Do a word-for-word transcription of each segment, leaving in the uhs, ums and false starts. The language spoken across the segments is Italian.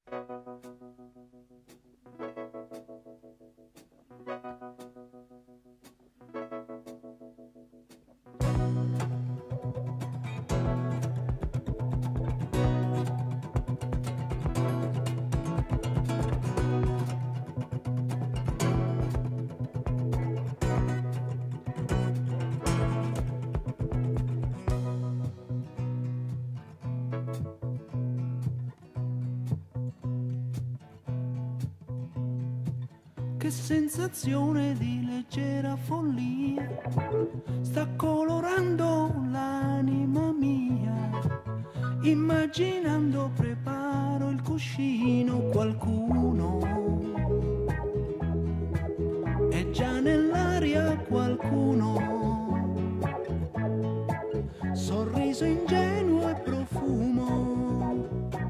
Che sensazione di leggera follia sta colorando l'anima mia, immaginando preparo il cuscino, qualcuno è già nell'aria, qualcuno, sorriso ingenuo e profumo,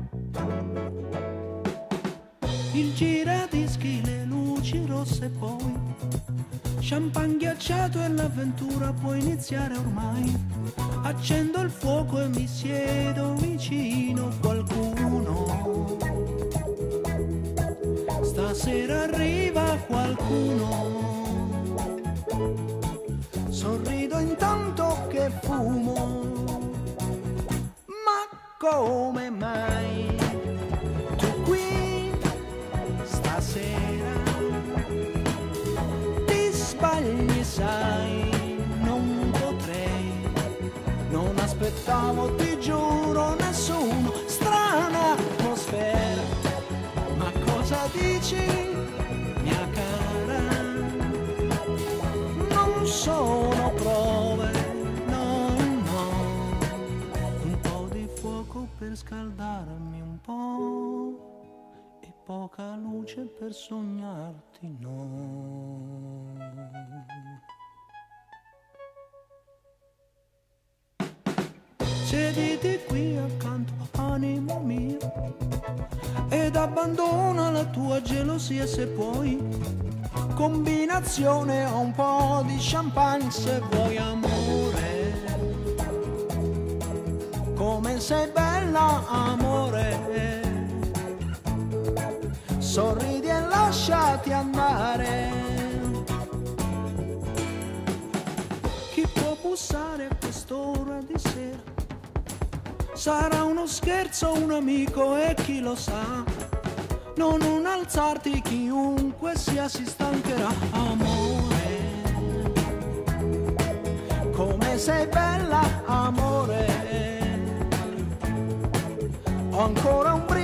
il giradischi, le luci rosse, poi champagne ghiacciato e l'avventura può iniziare ormai. Accendo il fuoco e mi siedo vicino, qualcuno, stasera arriva qualcuno, sorrido intanto che fumo, ma come mai tu qui stasera? Ti sbagli, sai, non potrei, non aspettavo, ti giuro, nessuno, strana atmosfera, ma cosa dici, mia cara? Non sono prove, no, no, un po' di fuoco per scaldarmi un po' e poca luce per sognarti, no. Siediti qui accanto, animo mio, ed abbandona la tua gelosia se puoi. Combinazione o un po' di champagne se vuoi, amore. Come sei bella, amore. Sorridi e lasciati andare. Chi può bussare a quest'ora di sera? Sarà uno scherzo, un amico e chi lo sa. Non un alzarti, chiunque sia si stancherà, amore. Come sei bella, amore. Ho ancora un brivido